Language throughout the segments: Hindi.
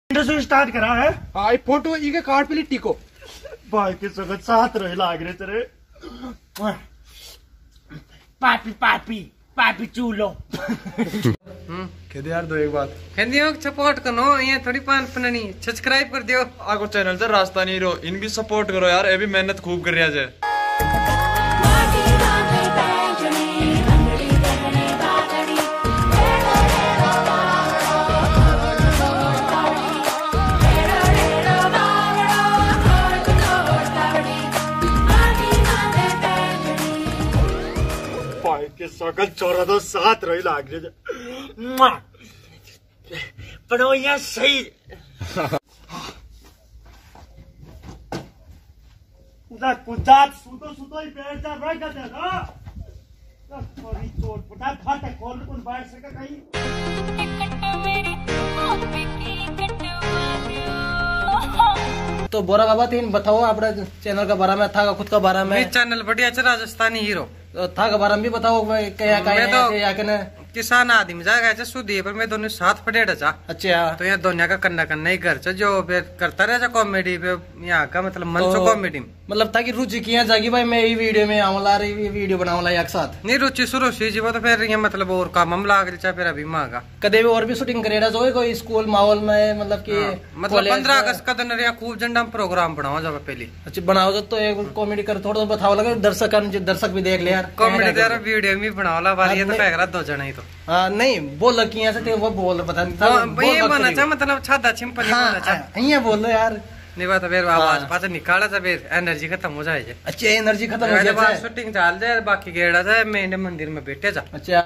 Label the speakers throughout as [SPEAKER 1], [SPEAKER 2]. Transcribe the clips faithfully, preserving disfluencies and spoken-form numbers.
[SPEAKER 1] इंडस्ट्री स्टार्ट करा है।
[SPEAKER 2] हाँ फोटो इके कार्ड पे टिको
[SPEAKER 1] भाई के सगत साथ रहे लाग रहे तेरे। पापी पापी पापी चूलो।
[SPEAKER 2] कहते यार दो एक बात
[SPEAKER 3] कहते सपोर्ट करो ये थोड़ी पान पननी सब्सक्राइब कर दियो
[SPEAKER 4] आगो चैनल से रास्ता नहीं रो इन भी सपोर्ट करो यार, ये भी मेहनत खूब कर रहा है।
[SPEAKER 1] के सकल चोरा तो साथ रही लाग रहे पर वो यहाँ सही उधर कुदात सुतो सुतो ही बैठ जा बैठ जाते ना थोड़ी चोट पटा फाटे खोल कौन बैठ सके कहीं।
[SPEAKER 5] तो बोरा बाबा तीन बताओ अपने चैनल का बारे में था खुद का बारे में।
[SPEAKER 3] चैनल बढ़िया च राजस्थानी हीरो
[SPEAKER 5] तो था के बारे में भी बताओ क्या क्या
[SPEAKER 3] तो
[SPEAKER 5] या के
[SPEAKER 3] किसान आदमी जाएगा सुधी पर मैं दोनों साथ पटेड़ा चा।
[SPEAKER 5] अच्छा
[SPEAKER 3] तो यहाँ दोनों का कन्ना कन्ना ही घर च जो फिर करता रहा कॉमेडी पे यहाँ का मतलब मन तो कॉमेडी
[SPEAKER 5] मतलब था कि रुचि किया जागी भाई मैं ये वीडियो में आमला रही वीडियो बनावला एक साथ
[SPEAKER 3] नहीं रुचि शुरू से जी तो फिर ये मतलब और काम हम लाग चा फिर अभी माँ का
[SPEAKER 5] कदे भी और भी शूटिंग करेगा जो कोई स्कूल माहौल में मतलब की
[SPEAKER 3] मतलब पंद्रह अगस्त का दिन खूब झंडा प्रोग्राम बनाओ जब पहले
[SPEAKER 5] अच्छा बनाओ तो एक कॉमेडी कर थोड़ा बताओ लगा दर्शक दर्शक भी देख ले यार
[SPEAKER 3] कॉमेडी यार वीडियो में बनाओ बारी तो फेंक रहा दो जना ही तो
[SPEAKER 5] हाँ नहीं बोल की यहाँ से वो बोल पता नहीं
[SPEAKER 3] ये बना चा मतलब छादा छिंपल
[SPEAKER 5] ये बोल यार
[SPEAKER 3] नहीं बात फिर आवाज पास निकाला था फिर एनर्जी खत्म हो जाए।
[SPEAKER 5] अच्छा एनर्जी खत्म हो जाए
[SPEAKER 3] शूटिंग चाल जाए बाकी गेड़ा था मेन मंदिर में बैठे जा।
[SPEAKER 5] अच्छा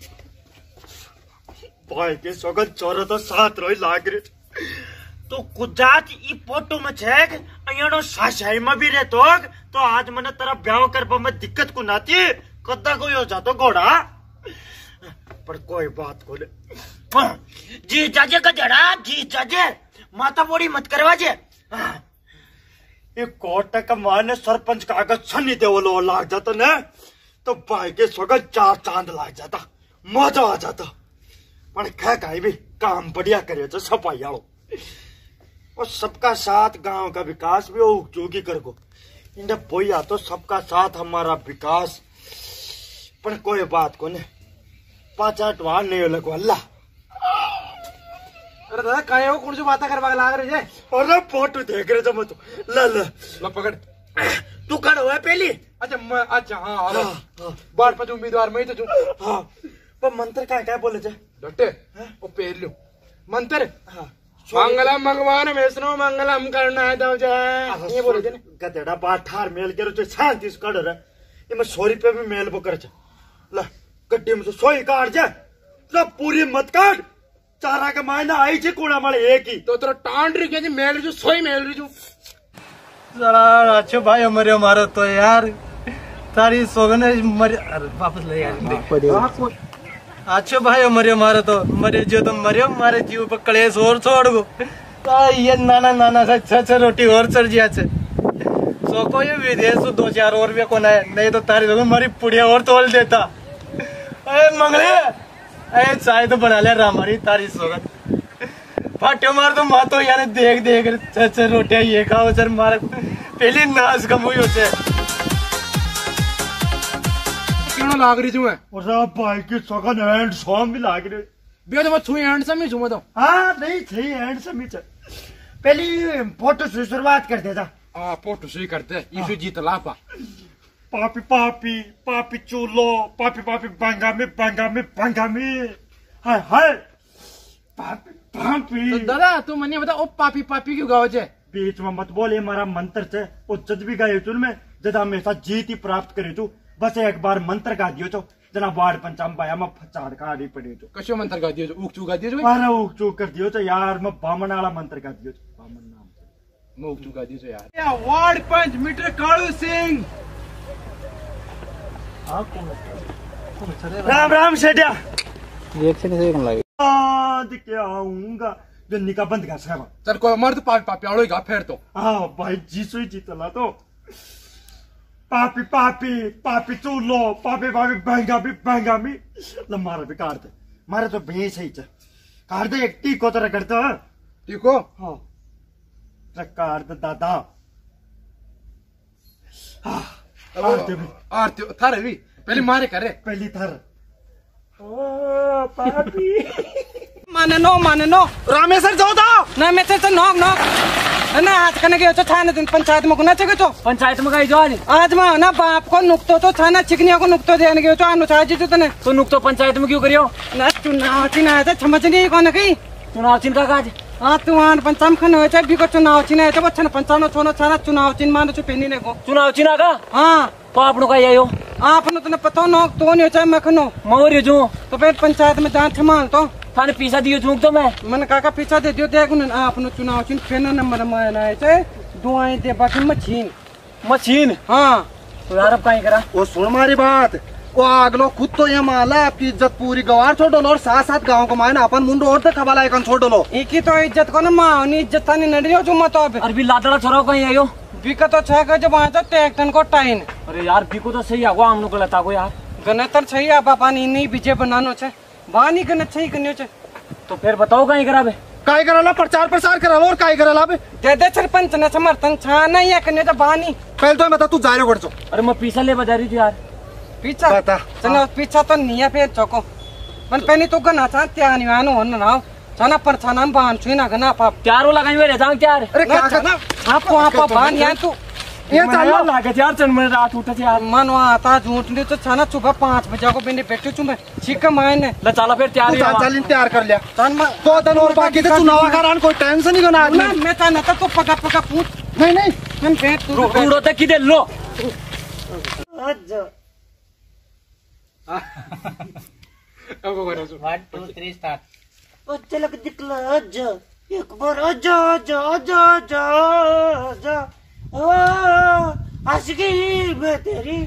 [SPEAKER 1] भाई के सगत चोरा तो साथ रही लाग रहे तो गुजरात ई फोटो में छेक अयानो साशाई में भी रहतो तो आज मने तेरा ब्याह करबा में दिक्कत को नाती कद्दा कोई हो जातो घोड़ा पर कोई बात को जी जाजे गधेड़ा जी जाजे माता बोड़ी मत करवा जे एक कोट का मान सरपंच कागज छनी दे वो लाग जाता ने तो भाई के सगत चार चांद लाग जाता मजा आ जाता पर खै काई भी काम बढ़िया करे तो सफाई आलो और सबका साथ गांव का विकास भी हो जोगी कर को इंडे बोया तो सबका साथ हमारा विकास पर कोई बात को ने पांच आठ बार नहीं लगो अल्लाह।
[SPEAKER 2] अरे दादा काहे हो कौन सी बातें करवा लाग रहे है।
[SPEAKER 1] अरे फोटो देख रहे थे तो ल ल
[SPEAKER 2] लो पकड़
[SPEAKER 1] तू खड़ा हुआ पहली।
[SPEAKER 2] अच्छा मैं अच्छा हाँ हाँ, हाँ। बाढ़ पर उम्मीदवार मैं तो
[SPEAKER 1] हाँ पर मंत्र क्या क्या बोले थे
[SPEAKER 2] डटे वो पेर लो मंत्र हाँ मंगलम भगवान वैष्णो मंगलम करना दो जय ये बोले थे
[SPEAKER 1] गधेड़ा बात ठार मेल के जो शांति से कर रहा ये मैं सौ रुपये में मेल वो कर ला गड्ढे में सौ ही काट जा ला पूरी मत काट चारा का मायना आई छे कोड़ा माले एक ही
[SPEAKER 2] तो तेरा टांड रही क्या मेल रही सोई मेल रही जो
[SPEAKER 5] जरा अच्छे भाई हमारे हमारा तो यार तारी सोगने मर वापस ले यार अच्छे भाई हमारे हमारा तो मरे जो तुम मरे हमारे जीव पर कलेश और छोड़ गो ये नाना नाना सा अच्छा अच्छा रोटी और चढ़ जिया छे सो को ये विदेश दो चार और भी कोना है नहीं तो तारी सोगन हमारी पुड़िया और तोल देता अरे मंगले अरे चाय तो बना ले हमारी तारी सोगन फाटे मार तो माँ तो यार देख देख अच्छा रोटियां ये खाओ सर मार पहली नाश कम हुई होते
[SPEAKER 2] क्यों लाग रही छू
[SPEAKER 1] और भाई की सगन एंड सॉन्ग भी लाग रही
[SPEAKER 2] बिया तो मैं छू एंड से मैं छू तो
[SPEAKER 1] हाँ नहीं थी एंड से मी पहली फोटो से शुरुआत करते था
[SPEAKER 2] हाँ फोटो से ही करते इसे जीत लापा
[SPEAKER 1] पापी पापी पापी चूलो पापी पापी बंगामी बंगामी बंगामी हाय हाय पापी पापी
[SPEAKER 2] तो दादा तू मने बता ओ पापी पापी क्यों गाओ छे
[SPEAKER 1] बीच में मत बोल ये हमारा मंत्र छे ओ जद भी गायो चुन में जद हमेशा जीत ही प्राप्त करे तू बस एक बार मंत्र गा दियो तो जना वार्ड पंचाम पाया मैं फचाड़ काढ़ी पड़ी तो
[SPEAKER 2] कशो मंत्र गा दियो उक चू गा दियो
[SPEAKER 1] अरे उक चू कर दियो तो यार मैं बामन वाला मंत्र गा दियो बामन नाम
[SPEAKER 2] मैं उक चू गा दियो यार या वार्ड पंच मिस्टर कालू सिंह
[SPEAKER 1] राम राम सेठिया
[SPEAKER 5] रिएक्शन से कौन लगे
[SPEAKER 1] आज क्या आऊंगा जो निका बंद कर सका
[SPEAKER 2] चल कोई मर्द पापी पापी आड़ो गा फिर तो
[SPEAKER 1] हाँ भाई जीसु ही जीतला तो पापी पापी पापी चूलो पापी पापी बंगामी बंगामी ल मारा भी काट दे मारे तो भैंस ही काट दे एक टी को तरह करते
[SPEAKER 2] देखो
[SPEAKER 1] हाँ सरकार दा दादा हाँ आरती भी
[SPEAKER 2] आरती थारे भी पहले मारे करे
[SPEAKER 1] पहली थर ओ पापी
[SPEAKER 3] माने नो माने नो
[SPEAKER 1] रामेश्वर जाओ था
[SPEAKER 3] ना मैं तो नॉक नॉक ना आज कने गयो तो थाने दिन पंचायत में गुना चगे तो
[SPEAKER 6] पंचायत में गई जो आज
[SPEAKER 3] आज में ना बाप को नुकतो तो थाना चिकनिया को नुकतो देने गयो तो अनुसार जी तो तने
[SPEAKER 6] तो नुकतो पंचायत में क्यों करियो
[SPEAKER 3] ना चुनाव चिन्ह है समझ नहीं कौन कही
[SPEAKER 6] चुनाव चिन्ह का काज
[SPEAKER 3] हाँ तुआन पंचाम खन होय छै बिको चुनाव चिन्ह है तो छन पंचानो छोनो छाना चुनाव चिन्ह मान छु पेनी ने को
[SPEAKER 6] चुनाव चिन्ह का
[SPEAKER 3] हाँ
[SPEAKER 6] तो आपनो का आयो
[SPEAKER 3] आपनो तने पतो नो तो नहीं छै मखनो
[SPEAKER 6] मोर जो
[SPEAKER 3] तो फिर पंचायत में जान थमाल तो
[SPEAKER 6] थाने पीसा दियो झूक तो मैं
[SPEAKER 3] मन काका पीछा दे दियो देख न आपनो चुनाव चिन्ह फेना नंबर में ना है दुआई दे बाकी मशीन
[SPEAKER 6] मशीन
[SPEAKER 3] हाँ
[SPEAKER 6] तो यार अब कहीं करा
[SPEAKER 5] वो सुन हमारी बात वो आगलो खुद तो ये माला आपकी इज्जत पूरी गवार छोड़ दो और साथ साथ गाँव को मायना अपन मुंडो और तक खबाला एक छोड़ दो
[SPEAKER 3] एक ही तो इज्जत को ना माँ इज्जत तानी नडियो जो मत अब
[SPEAKER 6] अरे भी लादड़ा छोरा कहीं आयो
[SPEAKER 3] बिका तो छह का जब वहाँ तो टैक्टन को टाइन
[SPEAKER 6] अरे यार बिको तो सही आगो हम लोग लता को यार
[SPEAKER 3] गणतर सही आ बापा नी नहीं बीजे बनानो छे बानी गणत सही करनियो छे
[SPEAKER 6] तो फिर बताओ कहीं करा बे
[SPEAKER 5] काय कराला प्रचार प्रसार कराला और काय कराला बे
[SPEAKER 3] दे दे सरपंच ने समर्थन छा नहीं है करने तो बानी
[SPEAKER 5] पहले तो बता तू जायरो करचो
[SPEAKER 6] अरे मैं पीसा ले बजा रही थी यार
[SPEAKER 3] पीछा
[SPEAKER 5] बता
[SPEAKER 3] चलो पीछा तो नहीं है फिर चौको मन पहनी तो गना छा त्यानी वानो होन ना छाना पर छाना बान छुना गना पाप
[SPEAKER 6] त्यार वो लगाई हुए रहता त्यार
[SPEAKER 5] अरे क्या करना
[SPEAKER 3] आप वहाँ पर बान यार तू
[SPEAKER 5] ये चलो
[SPEAKER 6] लागे यार चल मैं रात उठा थी यार
[SPEAKER 3] मन वहाँ आता झूठ नहीं तो छाना सुबह पाँच बजे को बिंदे बैठे चुमे ठीक है मायने
[SPEAKER 6] ला चला फिर त्यार
[SPEAKER 5] तू चाल चाल तैयार कर लिया
[SPEAKER 3] चाल मा
[SPEAKER 5] दो दिन और बाकी थे चुनाव करान कोई टेंशन नहीं करना
[SPEAKER 3] ना मैं चाहना था तो पका पका पूछ
[SPEAKER 5] नहीं नहीं
[SPEAKER 3] हम बैठ तू
[SPEAKER 6] रूड़ो तक किधर लो
[SPEAKER 2] अब करो so
[SPEAKER 3] one two three start
[SPEAKER 1] ओ चलक दिखला आजा एक बार आजा आजा आजा आजा आजा ओ आशिकी मैं तेरी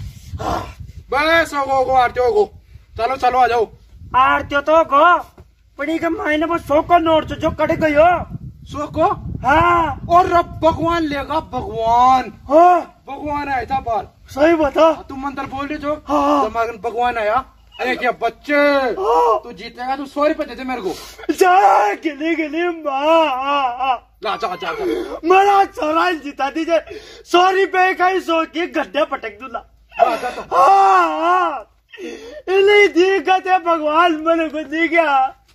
[SPEAKER 2] बस हो गो आरती हो गो चलो चलो आ जाओ
[SPEAKER 1] आरती तो को पड़ी के मायने में सौ का नोट जो कट गयो
[SPEAKER 2] सो को
[SPEAKER 1] हाँ
[SPEAKER 2] और रब भगवान लेगा भगवान
[SPEAKER 1] हाँ
[SPEAKER 2] भगवान आया था बाल
[SPEAKER 1] सही बता
[SPEAKER 2] तुम मंत्र बोल रहे जो
[SPEAKER 1] हाँ।
[SPEAKER 2] दिमाग में भगवान आया अरे क्या बच्चे
[SPEAKER 1] हाँ।
[SPEAKER 2] तू जीतेगा तू सौ रुपए देते मेरे को
[SPEAKER 1] जा गिली गिली माँ
[SPEAKER 2] ला जा जा जा
[SPEAKER 1] मेरा चौराल जिता दीजिए सौ रुपए का ही सौ की गड्ढे पटक दूला
[SPEAKER 2] ला जा तो
[SPEAKER 1] हाँ इन्हीं दी गए भगवान मैंने को दी गया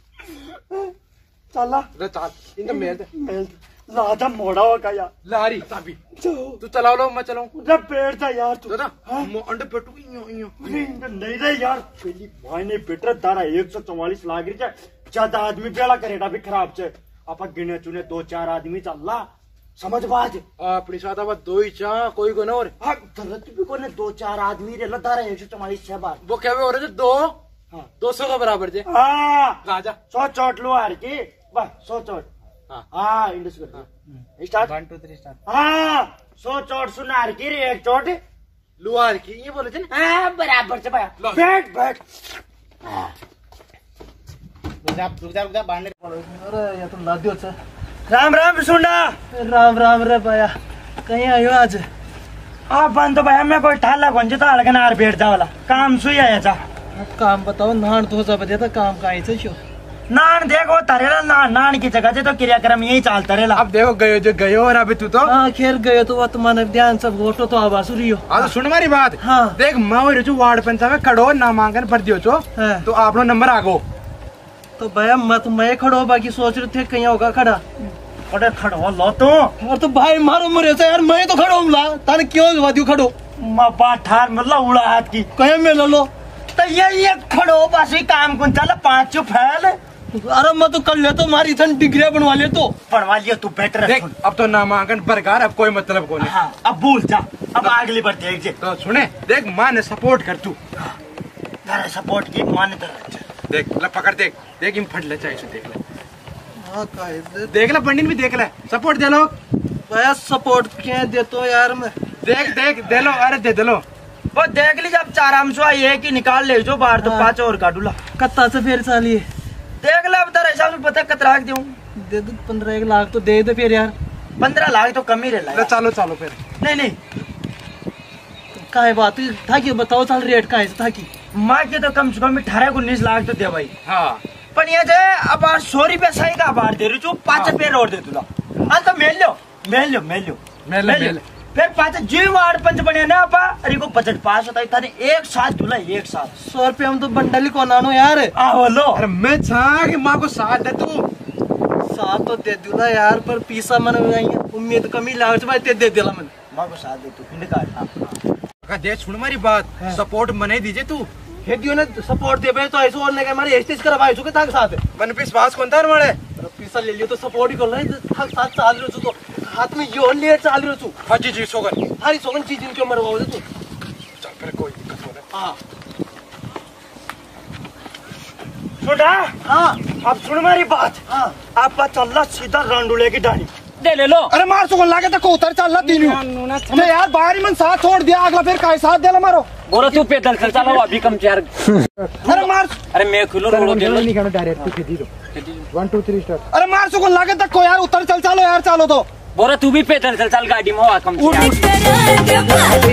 [SPEAKER 1] चला
[SPEAKER 2] रे चाल इन मेल दे
[SPEAKER 1] मेल लाजा मोड़ा हुआ का यार
[SPEAKER 2] लारी चाबी
[SPEAKER 1] जाओ
[SPEAKER 2] तू चलाओ लो मैं चलाऊं
[SPEAKER 1] जब पेड़ था यार तू
[SPEAKER 2] दादा
[SPEAKER 1] हाँ?
[SPEAKER 2] मो अंडे पेटू इयो इयो
[SPEAKER 1] नहीं रे यार पहली भाई ने पेटर दारा एक सौ चौवालीस लाख रही ज्यादा आदमी बेड़ा करेगा भी खराब से आप गिने चुने दो चार आदमी चल समझ बात
[SPEAKER 2] अपनी साथ अब दो ही चा कोई को ना और
[SPEAKER 1] हाँ गलत भी को ने दो चार आदमी रे दारा एक सौ चौवालीस छह बार
[SPEAKER 2] वो क्या हो रहे थे दो
[SPEAKER 1] हाँ
[SPEAKER 2] दो सौ का बराबर थे
[SPEAKER 1] हाँ
[SPEAKER 2] राजा
[SPEAKER 1] सौ चोट लो हार की बस सौ चोट
[SPEAKER 2] हाँ
[SPEAKER 1] हाँ इंडस कर start
[SPEAKER 3] one two three start
[SPEAKER 1] हाँ सौ चोट सुना हार की रे एक चोट
[SPEAKER 2] लुहार की ये बोले थे ना
[SPEAKER 1] हाँ बराबर से भाई बैठ बैठ
[SPEAKER 5] अरे ये तो लादियो छ
[SPEAKER 1] राम राम सुंडा
[SPEAKER 5] राम राम रे भैया कहीं आयो आज
[SPEAKER 1] आप बन तो भैया मैं कोई ठाला कौन तो अलग नार बैठ जा वाला काम सुई आया था
[SPEAKER 5] काम बताओ नान तो सब देता काम कहीं से शो
[SPEAKER 1] नान देखो तरेला नान नान की जगह से तो क्रियाक्रम यही चलता रहेला
[SPEAKER 2] अब देखो गयो जो गयो और अभी तू तो
[SPEAKER 5] हाँ खेल गए तो वो तुम्हारे ध्यान सब गोटो तो आवाज रही
[SPEAKER 2] हाँ तो सुन हमारी बात
[SPEAKER 5] हाँ।
[SPEAKER 2] देख मैं और जो वार्ड पंचायत में खड़ो नामांकन भर दियो छो
[SPEAKER 5] हाँ।
[SPEAKER 2] तो आप लोग नंबर आगो
[SPEAKER 5] तो भैया मैं तो मैं खड़ो बाकी सोच रहे थे कहीं होगा खड़ा
[SPEAKER 1] अरे खड़ो लो तो
[SPEAKER 5] और तो भाई मारो मरे से यार मैं तो खड़ो हूँ ला ताने क्यों वादियो खड़ो
[SPEAKER 1] मैं बात ठार मतलब उड़ा हाथ की
[SPEAKER 5] कहीं में लो लो
[SPEAKER 1] तो ये ये खड़ो बस ही काम कौन चला पांच चो फैल
[SPEAKER 5] अरे मैं तो कर ले तो मारी थन डिग्रिया बनवा ले तो
[SPEAKER 1] पढ़वा लिया तू बेटर
[SPEAKER 2] देख अब तो नामांकन बरकार अब कोई मतलब को नहीं
[SPEAKER 1] हाँ अब भूल जा अब अगली बार देख जे
[SPEAKER 2] तो सुने देख माँ ने सपोर्ट कर तू
[SPEAKER 1] तेरा सपोर्ट की मान्यता
[SPEAKER 2] देख ले पकड़ देख देख इन फट ले चाहिए इसे देख ले
[SPEAKER 5] हाँ काहे
[SPEAKER 2] देख ले पंडित भी देख ले सपोर्ट दे लो
[SPEAKER 5] भैया सपोर्ट क्या देतो यार मैं
[SPEAKER 2] देख देख दे लो अरे दे दे लो
[SPEAKER 1] वो देख लीजिए अब चार हम सो एक ही निकाल ले जो बाहर तो
[SPEAKER 5] हाँ।
[SPEAKER 1] पाँच और काटूला
[SPEAKER 5] कत्ता से फिर साली
[SPEAKER 1] देख ले अब तेरे हिसाब से पता कतरा दूं
[SPEAKER 5] दे दो पंद्रह एक लाख तो दे दे फिर यार
[SPEAKER 1] पंद्रह लाख तो कम ही रह
[SPEAKER 2] ले चलो चलो फिर
[SPEAKER 1] नहीं नहीं
[SPEAKER 5] काहे बात था कि बताओ साल रेट काहे से था कि
[SPEAKER 1] माँ के तो कम से कम अठारह उन्नीस लाख तो दे भाई
[SPEAKER 2] हाँ
[SPEAKER 1] पण याचे अब सौ रुपया सही का बार दे रही छू पाच रुपये रोड दे तुला आता मेल लो मेल लो मेल लो
[SPEAKER 2] मेल लो, मेल लो।
[SPEAKER 1] फिर पाच जी वार्ड पंच बने ना अपा अरे को बजट पास होता है थाने एक साथ तुला एक साथ
[SPEAKER 5] सौ रुपये हम तो बंडली को नानो यार।
[SPEAKER 1] आहो लो
[SPEAKER 2] अरे मैं चाह कि माँ को साथ दे तू
[SPEAKER 5] साथ तो दे दूला यार पर पीसा मन उम्मीद कमी लाग भाई ते दे दिला मन
[SPEAKER 1] माँ को साथ दे तू पिंड काट
[SPEAKER 2] का दे सुन मारी बात सपोर्ट मने दीजिए तू
[SPEAKER 5] हे दियो ने सपोर्ट दे भाई तो ऐसे और नहीं मारे एस्टेज करा भाई सुके ताक साथ
[SPEAKER 2] मन विश्वास कौन था मळे
[SPEAKER 5] पीसा ले लियो तो सपोर्ट ही कर ले थाक साथ चाल रहो तो हाथ में यो ले चाल रहो तू
[SPEAKER 2] हाजी जी सोगन
[SPEAKER 5] थारी सोगन चीज इनके मरवाओ दे तू
[SPEAKER 2] चल फिर कोई दिक्कत नहीं
[SPEAKER 5] हां
[SPEAKER 1] सुना
[SPEAKER 5] हां
[SPEAKER 1] अब सुन हमारी बात
[SPEAKER 5] हां
[SPEAKER 1] आपा चलना सीधा रंडुले की डाली
[SPEAKER 6] दे ले लो
[SPEAKER 2] अरे मार सुगन लागे तो कोतर चल तीनू मैं यार बाहर ही मन साथ छोड़ दिया अगला फिर काय साथ देला मारो
[SPEAKER 6] बोलो तू पैदल चल चलो अभी कम चार
[SPEAKER 2] अरे मार
[SPEAKER 6] अरे मैं खुलो रोड दे लो
[SPEAKER 2] नहीं खाना डायरेक्ट तू खेदी दो वन टू थ्री स्टार्ट अरे मार सुगन लागे तक को यार उतर चल चलो यार चलो तो
[SPEAKER 6] बोलो तू भी पैदल चल चल गाड़ी में हो कम
[SPEAKER 7] उठ